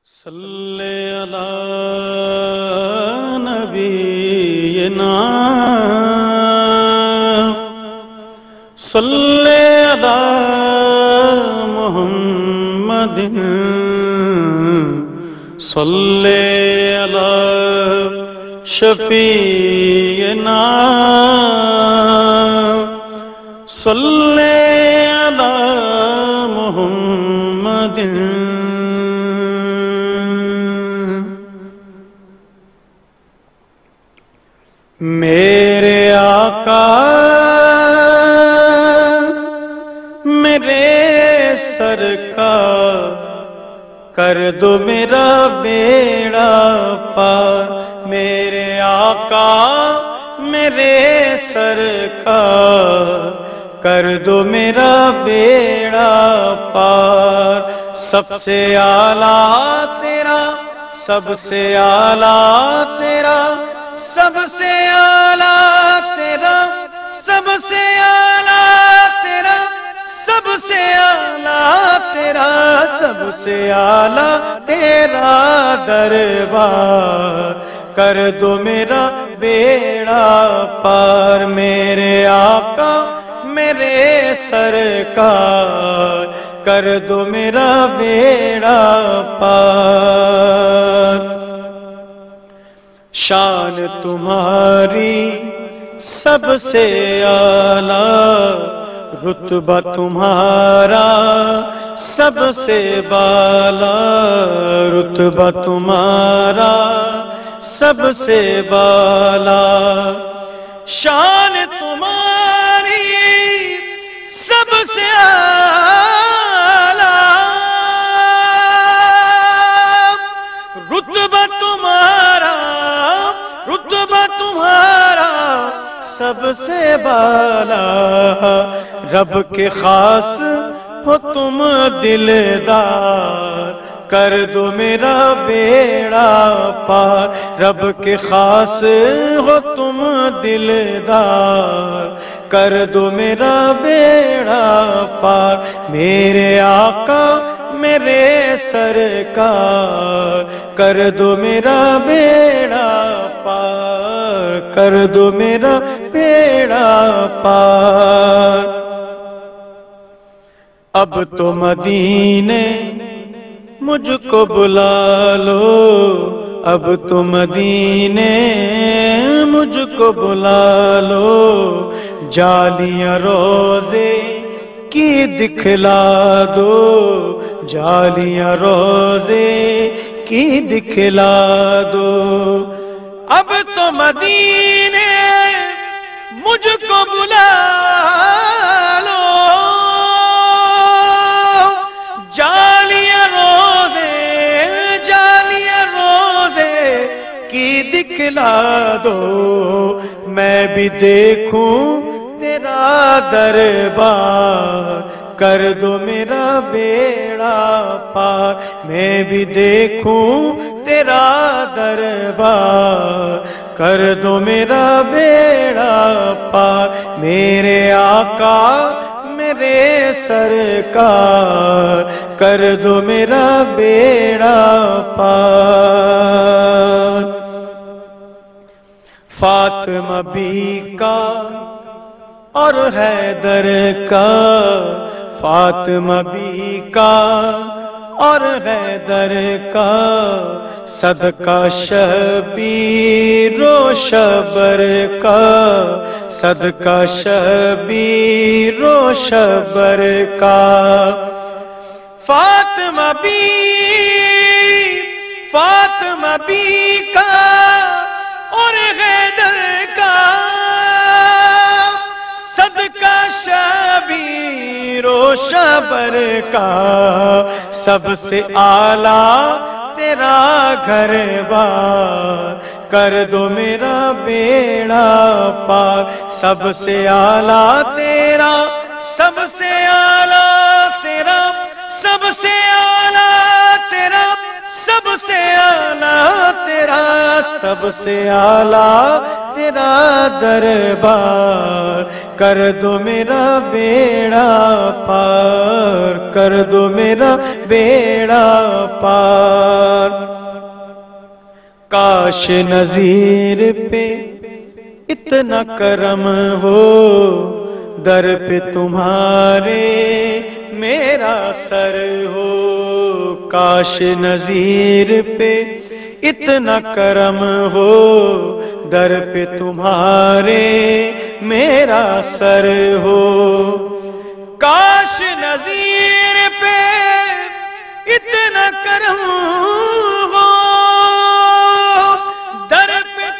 صلی علی نبینا صلی علی محمد صلی علی شفیعنا صلی علی محمد میرے آقا میرے سرکار کر دو میرا بیڑا پار میرے آقا میرے سرکار کر دو میرا بیڑا پار سب سے اعلیٰ تیرا سب سے اعلیٰ تیرا سب سے اعلیٰ تیرا سب سے اعلیٰ تیرا سب سے اعلیٰ تیرا سب سے اعلیٰ تیرا دربار کر دو میرا بیڑا پار میرے آقا میرے سرکار کر دو میرا بیڑا پار شان تمہاری سب سے اعلیٰ رتبہ تمہارا سب سے بالا رتبہ تمہارا سب سے بالا شان تمہاری سب سے اعلیٰ رتبہ تمہارا رتبہ تمہارا سب سے بالا رب کے خاص ہو تم دلدار کر دو میرا بیڑا پار رب کے خاص ہو تم دلدار کر دو میرا بیڑا پار میرے آقا میرے سرکار کر دو میرا بیڑا پار کر دو میرا بیڑا پار اب تو مدینے مجھ کو بلا لو اب تو مدینے مجھ کو بلا لو جالیاں روزے کی دکھلا دو جالیاں روزے کی دکھلا دو اب تو مدینے مجھ کو بلا لو جالیاں روزے کی دکھلا دو میں بھی دیکھوں تیرا دربار کر دو میرا بیڑا پار میں بھی دیکھوں تیرا دربار کر دو میرا بیڑا پار میرے آقا میرے سرکار کر دو میرا بیڑا پار فاطمہ بی کا اور حیدر کا فاطمہ بی کا اور حیدر کا صدقہ شبیر و شبر کا صدقہ شبیر و شبر کا فاطمہ بی کا اور حیدر کا صدقہ شبیر و شبر کا سب سے اعلیٰ تیرا گھر بار کر دو میرا بیڑا پار سب سے اعلیٰ تیرا سب سے اعلیٰ تیرا سب سے اعلیٰ تیرا سب سب سے اعلیٰ تیرا، سب سے اعلیٰ تیرا دربار، کر دو میرا بیڑا پار، کر دو میرا بیڑا پار۔ کاش نذیر پہ اتنا کرم ہو، در پہ تمہارے میرا سر ہو۔ کاش نذیر پہ اتنا کرم ہو، در پہ تمہارے میرا سر ہو۔ کاش نذیر پہ اتنا کرم ہو، در پہ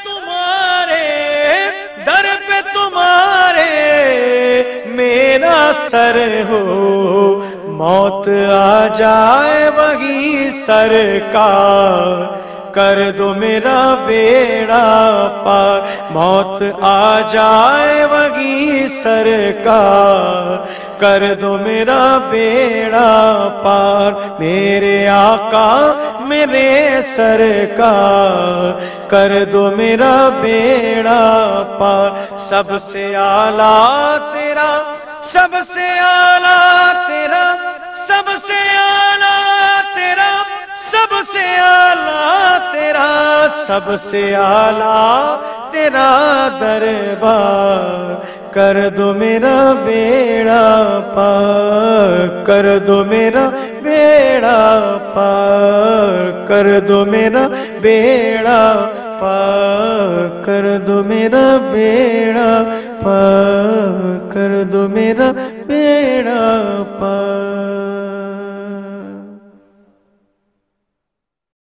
تمہارے میرا سر ہو۔ موت آ جائے وہی سرکار، کر دو میرا بیڑا پار۔ موت آ جائے وہی سرکار، کر دو میرا بیڑا پار۔ میرے آقا میرے سرکار، کر دو میرا بیڑا پار۔ سب سے اعلیٰ تیرا، سب سے اعلیٰ تیرا، سب سے اعلیٰ تیرا، سب سے اعلیٰ تیرا، سب سے اعلیٰ تیرا دربار، کر دو میرا بیڑا پار، کر دو میرا بیڑا پار، کر دو میرا بیڑا پار، کر دو میرا بیڑا پار، کر دو میرا بیڑا پار۔